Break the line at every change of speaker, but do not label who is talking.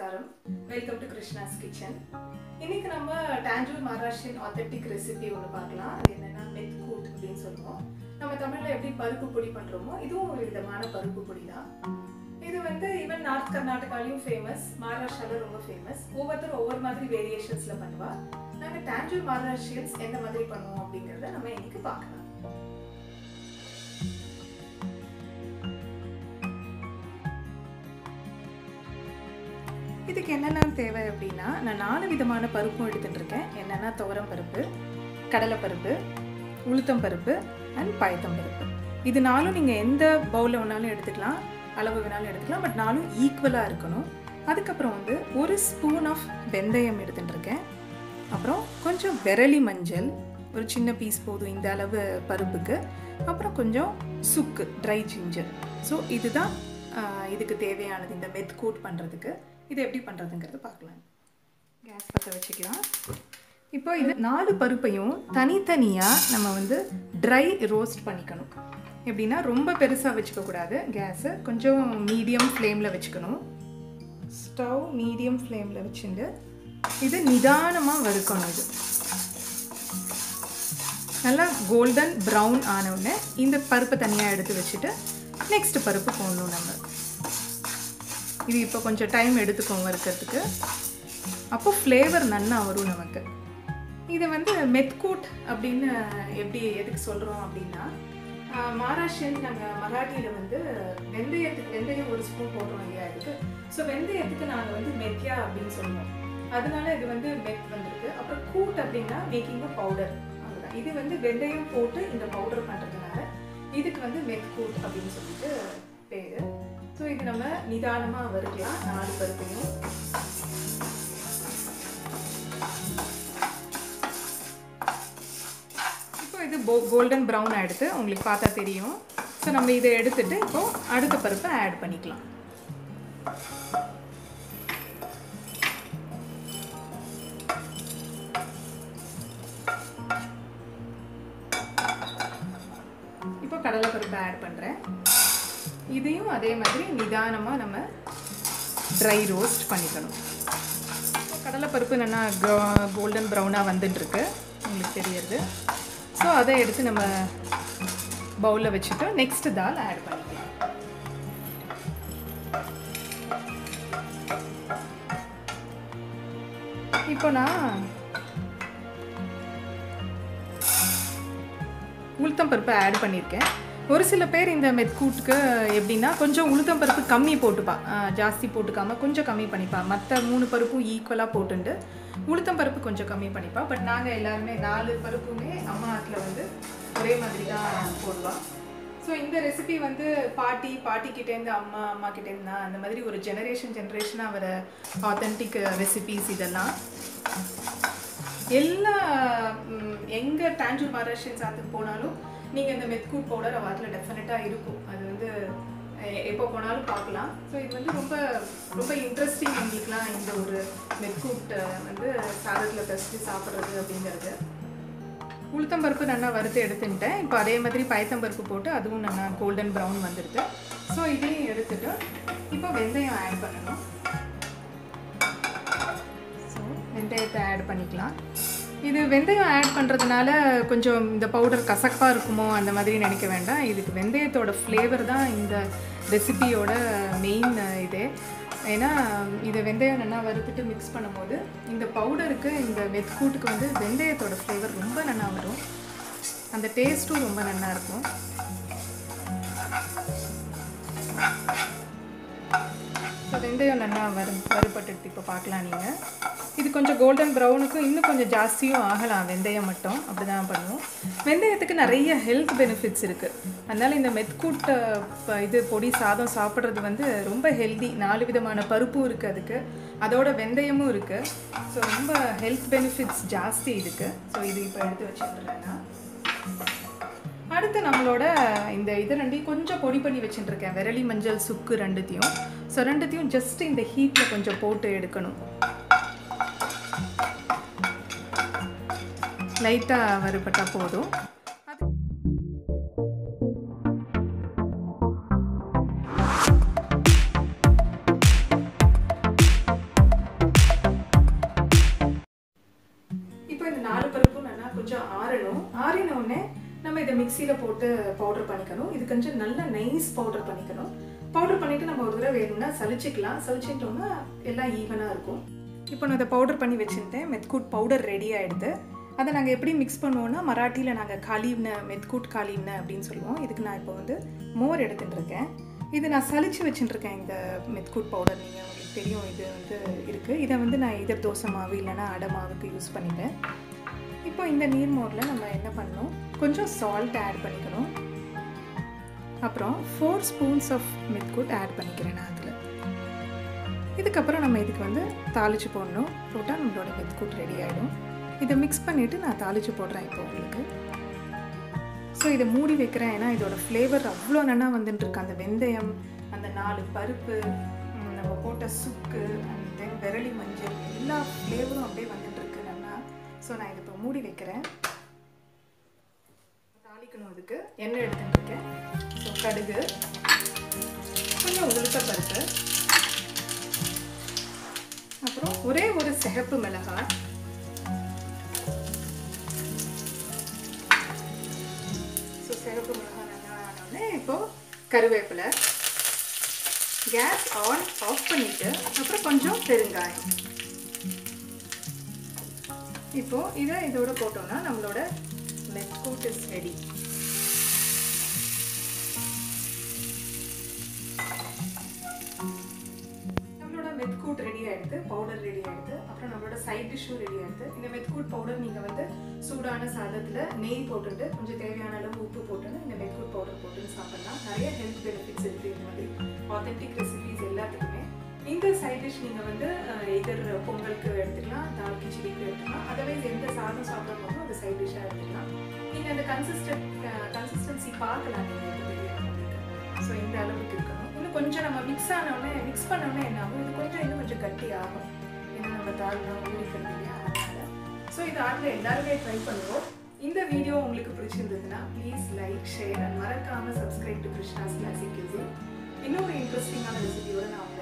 Namaskaram. Welcome to Krishna's Kitchen. இன்னைக்கு நம்ம Tanjore Maharashtrian authentic recipe ஒன்று பார்க்கலாம். அது என்னன்னா மெத்கூட் அப்படின்னு சொல்லுவோம். நம்ம தமிழ்ல எப்படி பருப்பு பொடி பண்றோமோ இதுவும் ஒரு விதமான பருப்பு பொடி தான். இது வந்து ஈவன் நார்த் கர்நாடகாலையும் ஃபேமஸ், மகாராஷ்டிரால ரொம்ப ஃபேமஸ். ஒவ்வொருத்தரும் ஒவ்வொரு மாதிரி வேரியேஷன்ஸ்ல பண்ணுவா. நாங்கள் டாஞ்சூர் மகாராஷ்டிரியன்ஸ் எந்த மாதிரி பண்ணுவோம் அப்படிங்கிறத நம்ம இன்னைக்கு பார்க்கலாம். இதுக்கு என்னென்ன தேவை அப்படின்னா, நான் 4 விதமான பருப்பும் எடுத்துட்டு இருக்கேன். என்னென்னா துவரம் பருப்பு, கடலைப்பருப்பு, உளுத்தம் பருப்பு அண்ட் பயத்தம் பருப்பு. இது 4 நீங்கள் எந்த பவுலில் வேணாலும் எடுத்துக்கலாம், அளவு வேணாலும் எடுத்துக்கலாம். பட் 4 ஈக்குவலாக இருக்கணும். அதுக்கப்புறம் வந்து 1 ஸ்பூன் ஆஃப் வெந்தயம் எடுத்துட்டு இருக்கேன். அப்புறம் கொஞ்சம் விரலி மஞ்சள், ஒரு சின்ன பீஸ் போதும் இந்த அளவு பருப்புக்கு. அப்புறம் கொஞ்சம் சுக்கு, ட்ரை ஜிஞ்சர். ஸோ இதுதான் இதுக்கு தேவையானது இந்த மெத்கூட் பண்ணுறதுக்கு. இது எப்படி பண்ணுறதுங்கிறது பார்க்கலாம். கேஸ் பற்ற வச்சுக்கலாம். இப்போ இது 4 பருப்பையும் தனித்தனியாக நம்ம வந்து ட்ரை ரோஸ்ட் பண்ணிக்கணும். எப்படின்னா ரொம்ப பெருசாக வச்சுக்கக்கூடாது. கேஸை கொஞ்சம் மீடியம் ஃப்ளேமில் வச்சுக்கணும். ஸ்டவ் மீடியம் ஃப்ளேமில் வச்சுட்டு இது நிதானமாக வறுக்கணும். இது நல்லா கோல்டன் ப்ரௌன் ஆனவுடனே இந்த பருப்பை தனியாக எடுத்து வச்சுட்டு நெக்ஸ்ட் பருப்பு போடணும் நம்ம. இது இப்போ கொஞ்சம் டைம் எடுத்துக்கோங்க வறுக்கிறதுக்கு. அப்போ ஃப்ளேவர் நல்லா வரும் நமக்கு. இதை வந்து மெத்கூட் அப்படின்னு எதுக்கு சொல்கிறோம் அப்படின்னா, மகாராஷ்டிரியன் நாங்கள் மராட்டியில் வந்து வெந்தயம் 1 ஸ்பூன் போடுறோம் இல்லையா இதுக்கு. ஸோ வெந்தயத்துக்கு நாங்கள் வந்து மெத்யா அப்படின்னு சொல்லுவோம். அதனால இது வந்து மெத் வந்திருக்கு. அப்புறம் கூட் அப்படின்னா மேக்கிங் அ பவுடர். அவ்வளோதான். இது வந்து வெந்தயம் போட்டு இந்த பவுடர் பண்ணுறதுனால இதுக்கு வந்து மெத்கூட் அப்படின்னு சொல்லிட்டு பேர். ஸோ இது நம்ம நிதானமாக வறுக்கலாம் 4 பருப்பையும். இப்போ இது கோல்டன் ப்ரௌன் ஆகிடுது, உங்களுக்கு பார்த்தா தெரியும். ஸோ நம்ம இதை எடுத்துட்டு இப்போ அடுத்த பருப்பை ஆட் பண்ணிக்கலாம். இப்போ கடலைப்பருப்பை ஆட் பண்ணுறேன். இதையும் அதே மாதிரி நிதானமாக நம்ம ட்ரை ரோஸ்ட் பண்ணிக்கணும். கடலைப்பருப்பு நல்லா கோல்டன் ப்ரௌனாக வந்துட்டுருக்கு, உங்களுக்கு தெரியுது. ஸோ அதை எடுத்து நம்ம பவுலில் வச்சுட்டு நெக்ஸ்ட் தால் ஆட் பண்ணிக்கலாம். இப்போ நான் உளுத்தம் பருப்பை ஆட் பண்ணியிருக்கேன். ஒரு சில பேர் இந்த மெத்கூட்டுக்கு எப்படின்னா கொஞ்சம் உளுத்தம் பருப்பு கம்மி போட்டுப்பா, ஜாஸ்தி போட்டுக்காமல் கொஞ்சம் கம்மி பண்ணிப்பா. மற்ற 3 பருப்பும் ஈக்குவலாக போட்டுண்டு உளுத்தம் பருப்பு கொஞ்சம் கம்மி பண்ணிப்பா. பட் நாங்கள் எல்லாருமே 4 பருப்புமே அம்மா ஆட்டில் வந்து ஒரே மாதிரி தான் போடுவாள். ஸோ இந்த ரெசிபி வந்து பாட்டிக்கிட்டேருந்து அம்மா கிட்டேருந்து தான் அந்த மாதிரி ஒரு ஜெனரேஷனாக வர ஆத்தென்டிக் ரெசிபீஸ். இதெல்லாம் எல்லா எங்கே டாஞ்சூர் மகாராஷ்டிரியன் சாத்துக்கு போனாலும் நீங்கள் இந்த மெத்கூட் பவுடர் வாட்டில் டெஃபினட்டாக இருக்கும். அது வந்து எப்போ போனாலும் பார்க்கலாம். ஸோ இது வந்து ரொம்ப ரொம்ப இன்ட்ரெஸ்டிங் எங்களுக்குலாம் இந்த ஒரு மெத்கூட் வந்து சாதத்தில் பசிச்சு சாப்பிட்றது அப்படிங்கிறது. உளுத்தம்பருப்பு நல்லா வறுத்து எடுத்துட்டேன். இப்போ அதே மாதிரி பயத்தம்பருப்பு போட்டு அதுவும் நல்லா கோல்டன் ப்ரௌன் வந்துடுது. ஸோ இதையும் எடுத்துட்டு இப்போ வெந்தயம் ஆட் பண்ணணும். ஸோ வெந்தயத்தை ஆட் பண்ணிக்கலாம். இது வெந்தயம் ஆட் பண்ணுறதுனால கொஞ்சம் இந்த பவுடர் கசப்பாக இருக்குமோ அந்த மாதிரி நினைக்க வேண்டாம். இதுக்கு வெந்தயத்தோட ஃப்ளேவர் தான் இந்த ரெசிபியோட மெயின் இது. ஏன்னா இது வெந்தயம் நல்லா வறுத்துட்டு மிக்ஸ் பண்ணும்போது இந்த பவுடருக்கு இந்த மெத்கூட்டுக்கு வந்து வெந்தயத்தோட ஃப்ளேவர் ரொம்ப நல்லா வரும். அந்த டேஸ்ட்டும் ரொம்ப நல்லா இருக்கும். ஸோ வெந்தயம் நல்லா வறுபட்டு இப்போ பார்க்கலாம் நீங்கள். இது கொஞ்சம் கோல்டன் ப்ரௌனுக்கும் இன்னும் கொஞ்சம் ஜாஸ்தியும் ஆகலாம். வெந்தயம் மட்டும் அப்படி தான் பண்ணுவோம். வெந்தயத்துக்கு நிறைய ஹெல்த் பெனிஃபிட்ஸ் இருக்குது. அதனால் இந்த மெத்கூட் இது பொடி சாதம் சாப்பிட்றது வந்து ரொம்ப ஹெல்தி. 4 விதமான பருப்பும் இருக்குது அதுக்கு, அதோட வெந்தயமும் இருக்குது. ஸோ ரொம்ப ஹெல்த் பெனிஃபிட்ஸ் ஜாஸ்தி இதுக்கு. ஸோ இது இப்போ எடுத்து வச்சுட்டுறேன்னா அடுத்து நம்மளோட இந்த இது 2 கொஞ்சம் பொடி பண்ணி வச்சுட்டுருக்கேன். விரலி மஞ்சள், சுக்கு 2த்தையும். ஸோ 2த்தையும் ஜஸ்ட் இந்த ஹீட்டில் கொஞ்சம் போட்டு எடுக்கணும். லைட்டாக வறுபட்டால் போதும். இதை மிக்சியில் போட்டு பவுடர் பண்ணிக்கணும். இது கொஞ்சம் நல்லா நைஸ் பவுடர் பண்ணிக்கணும். பவுடர் பண்ணிவிட்டு நம்ம ஒரு தடவை வேணும்னா சலிச்சிக்கலாம். சலிச்சிட்டோம்னா எல்லாம் ஈவனாக இருக்கும். இப்போ நான் அதை பவுடர் பண்ணி வச்சுருந்தேன். மெத்கூட் பவுடர் ரெடி ஆகிடுது. அதை நாங்கள் எப்படி மிக்ஸ் பண்ணுவோன்னா, மராட்டியில் நாங்கள் காலிவ்ன, மெத்கூட் காலிவ்ன அப்படின்னு சொல்லுவோம். இதுக்கு நான் இப்போ வந்து மோர் எடுத்துட்டுருக்கேன். இது நான் சலிச்சு வச்சுட்டுருக்கேன். இந்த மெத்கூட் பவுடர் நீங்கள் உங்களுக்கு தெரியும் இது வந்து இருக்குது. இதை வந்து நான் இதர் தோசை மாவு இல்லைனா அடை மாவுக்கு யூஸ் பண்ணிட்டேன். இப்போ இந்த நீர் மோரில் நம்ம என்ன பண்ணணும், கொஞ்சம் சால்ட் ஆட் பண்ணிக்கணும். அப்புறம் 4 ஸ்பூன்ஸ் ஆஃப் மெத்கூட் ஆட் பண்ணிக்கிறேன் நான் அதில். இதுக்கப்புறம் நம்ம இதுக்கு வந்து தாளித்து போடணும். போட்டால் நம்மளோட மெத்கூட் ரெடி ஆகிடும். இதை மிக்ஸ் பண்ணிவிட்டு நான் தாளித்து போடுறேன் இப்போ உங்களுக்கு. ஸோ இதை மூடி வைக்கிறேன். ஏன்னா இதோட ஃப்ளேவர் அவ்வளோ நல்லா வந்துட்டுருக்கு. அந்த வெந்தயம், அந்த 4 பருப்பு, நம்ம போட்ட சுக்கு, அண்ட் தென் விரலி மஞ்சள், எல்லா ஃப்ளேவரும் அப்படியே வந்துட்டுருக்கு நல்லா. ஸோ நான் இதை இப்போ மூடி வைக்கிறேன். தாளிக்கணும். அதுக்கு எண்ணெய் எடுத்துட்டுருக்கேன். ஸோ கடுகு, கொஞ்சம் உளுத்த பருப்பு, அப்புறம் ஒரே ஒரு சிகப்பு மிளகாய், சிகப்பு மிளகாய் நல்லா ஆனோடனே இப்போது கருவேப்பிலை, கேஸ் ஆஃப் பண்ணிவிட்டு அப்புறம் கொஞ்சம் பெருங்காயம். இப்போது இதை இதோட போட்டோம்னா நம்மளோட metkut is ready. Metkut ready ஆகிடுது, பவுடர் ரெடி ஆகிடுது. அப்புறம் நம்மளோட சைட் டிஷ்ஷும் ரெடி ஆகிடுது. இந்த மெத்கூட் பவுடர் நீங்கள் வந்து சூடான சாதத்தில் நெய் போட்டுட்டு கொஞ்சம் தேவையான அளவு உப்பு போட்டுட்டு இந்த மெத்கூட் பவுடர் போட்டுன்னு சாப்பிட்லாம். நிறைய ஹெல்த் பெனிஃபிட்ஸ் இருக்குது. இந்த மாதிரி ஆத்தென்டிக் ரெசிபிஸ் எல்லாத்துக்குமே இந்த சைட் டிஷ் நீங்கள் வந்து எதர் பொங்கலுக்கு எடுத்துக்கலாம், தால் கிச்சடிக்கு எடுத்துக்கலாம். அதர்வைஸ் எந்த சாதம் சாப்பிட்றோமோ அந்த சைட் டிஷ்ஷாக எடுத்துக்கலாம். நீங்கள் அந்த கன்சிஸ்டன்சி பார்க்கலாம் நீங்கள் உங்களுக்கு. ஸோ இந்த அளவுக்கு இருக்கணும். இன்னும் கொஞ்சம் நம்ம மிக்ஸ் பண்ணோடனே என்ன ஆகும், இது இன்னும் கொஞ்சம் கட்டி ஆகும். ஏன்னா நம்ம தால்லாம் ஊறிக்கிறது இல்லையா, அதனால. ஸோ இது ஆட்டில் எல்லாருமே ட்ரை பண்ணுவோம். இந்த வீடியோ உங்களுக்கு பிடிச்சிருந்ததுன்னா ப்ளீஸ் லைக், ஷேர் அண்ட் மறக்காமல் subscribe to Krishna's classic kitchen. இன்னொரு இன்ட்ரெஸ்டிங்கான ரெசிபியோட நான்